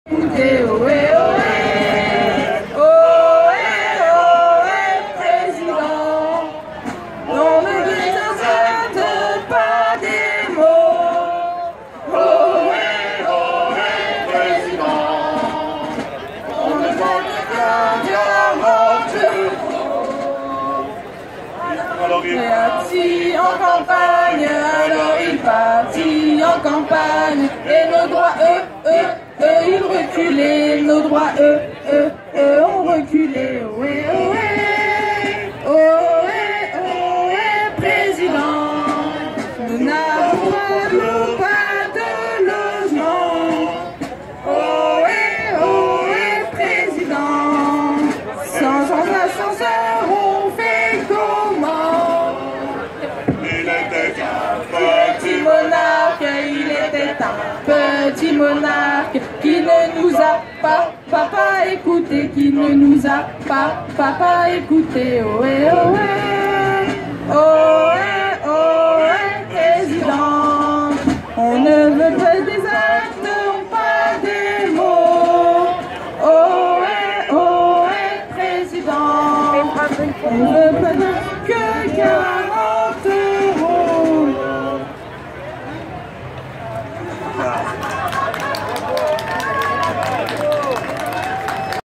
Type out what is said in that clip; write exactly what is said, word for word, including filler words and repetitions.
Écoutez, ohé, ohé, ohé, ohé, président, on ne déserte pas des mots. Ohé, ohé, président, on ne demande qu'un diamant. Réacti en campagne, alors il partit en campagne, et nos droits, eux, eux, eux, ils reculaient, nos droits, eux, eux, eux, ont reculé. Ohé, ohé, ohé, ohé, président, nous n'avons pas, nous pas de logement. Ohé, ohé, président, sans, sans ascenseur, on fait comment? Il était un Petit monarque, il était un petit monarque qui ne nous a pas, papa écouté, qui ne nous a pas, papa écouté. Ohé, ohé.